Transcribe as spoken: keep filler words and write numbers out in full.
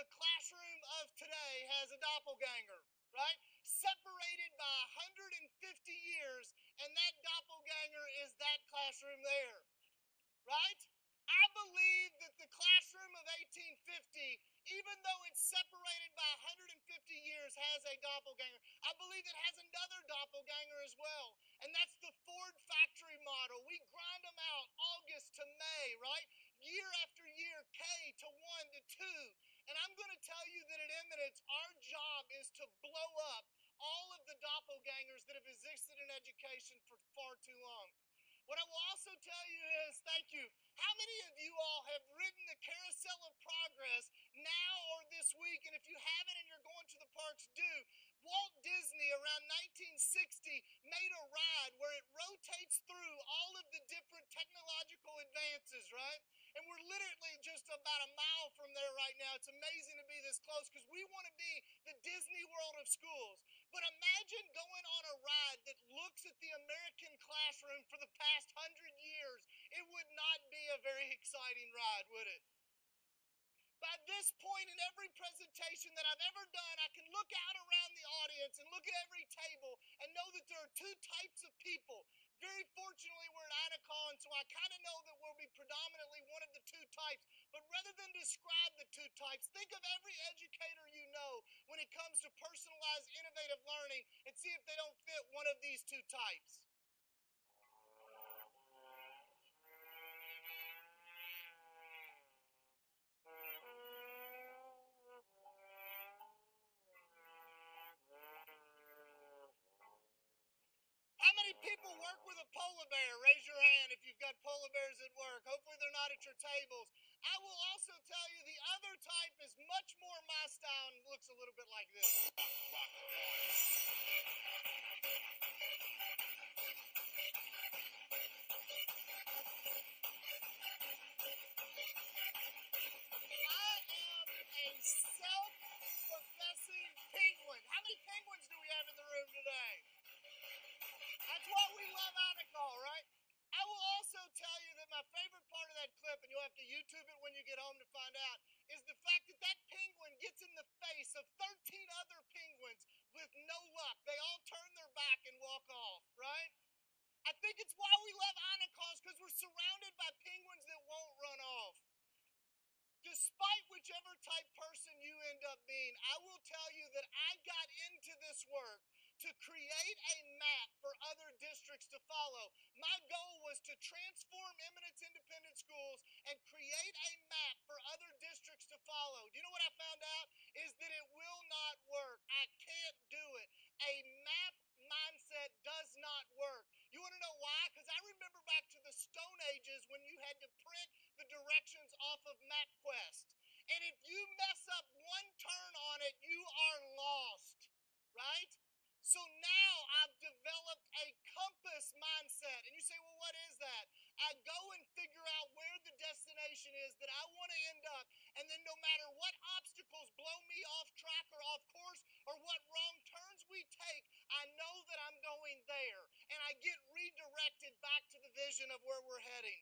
the classroom of today has a doppelganger, right? Separated by one hundred fifty years, and that doppelganger is that classroom there, right? I believe that the classroom of eighteen fifty, even though it's separated by one hundred fifty years, has a doppelganger. I believe it has another doppelganger as well, and that's the Ford factory model. We grind them out August to May, right? Year after year, K to one to two. And I'm going to tell you that at Eminence, our job is to blow up all of the doppelgangers that have existed in education for far too long. What I will also tell you is, thank you, how many of you all have ridden the Carousel of Progress now or this week? And if you haven't and you're going to the parks, do. Walt Disney around nineteen sixty made a ride where it rotates through all of the different technological advances, right? And we're literally just about a mile from there right now. It's amazing to be this close because we want to be the Disney World of schools. But imagine going on a ride that looks at the American classroom for the past hundred years. It would not be a very exciting ride, would it? By this point in every presentation that I've ever done, I can look out around the audience and look at every table and know that there are two types of people. Very fortunately, we're at Anacall, and so I kind of know that we'll be predominantly one of the two types. But rather than describe the two types, think of every educator you know when it comes to personalized, innovative learning and see if they don't fit one of these two types. How many people work with a polar bear? Raise your hand if you've got polar bears at work. Hopefully they're not at your tables. I will also tell you the other type is much more my style and looks a little bit like this. I am a self-professing penguin. How many penguins do we have in the room today? That's why we love Anacall, right? I will also tell you that my favorite part of that clip, and you'll have to YouTube it when you get home to find out, is the fact that that penguin gets in the face of thirteen other penguins with no luck. They all turn their back and walk off, right? I think it's why we love Anacalls, because we're surrounded by penguins that won't run off. Despite whichever type person you end up being, I will tell you that I got into this work to create a map for other districts to follow. My goal was to transform Eminence Independent Schools and create a map for other districts to follow. Do you know what I found out? Is that it will not work. I can't do it. A map mindset does not work. You want to know why? Because I remember back to the Stone Ages when you had to print the directions off of MapQuest. And if you mess up one turn on it, you are lost, right? So now I've developed a compass mindset. And you say, well, what is that? I go and figure out where the destination is that I want to end up. And then no matter what obstacles blow me off track or off course or what wrong turns we take, I know that I'm going there. And I get redirected back to the vision of where we're heading.